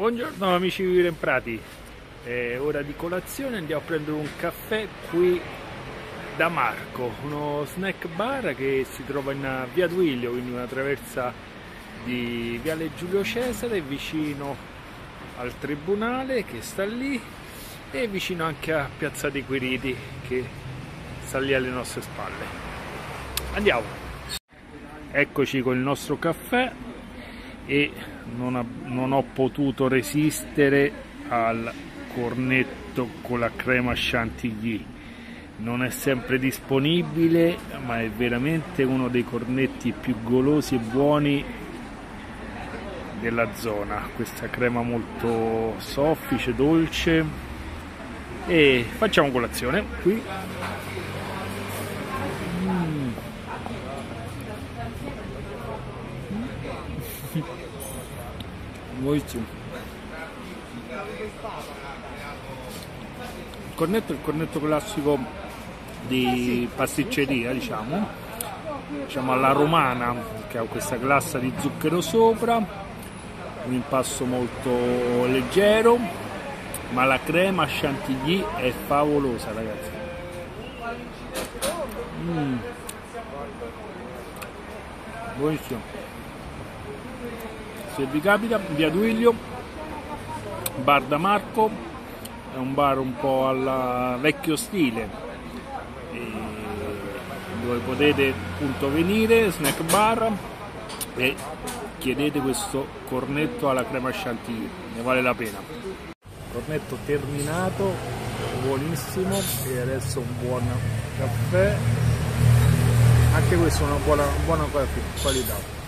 Buongiorno amici di Vivere in Prati, è ora di colazione, andiamo a prendere un caffè qui da Marco, uno snack bar che si trova in via Duilio, quindi una traversa di viale Giulio Cesare, vicino al tribunale che sta lì e vicino anche a Piazza dei Quiriti che sta lì alle nostre spalle. Andiamo! Eccoci con il nostro caffè e non ho potuto resistere al cornetto con la crema chantilly. Non è sempre disponibile, ma è veramente uno dei cornetti più golosi e buoni della zona. Questa crema molto soffice, dolce, e facciamo colazione qui. Buonissimo. Il cornetto è il cornetto classico di pasticceria, diciamo alla romana, che ha questa glassa di zucchero sopra, un impasto molto leggero, ma la crema chantilly è favolosa, ragazzi. Buonissimo. Se vi capita, via Duilio, bar da Marco, è un bar un po' al vecchio stile, dove potete appunto venire, snack bar, e chiedete questo cornetto alla crema chantilly, ne vale la pena. Cornetto terminato, buonissimo, e adesso un buon caffè, anche questo è una buona qualità.